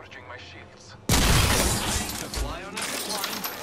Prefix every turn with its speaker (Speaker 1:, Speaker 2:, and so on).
Speaker 1: Recharging my shields. To fly on a zip line.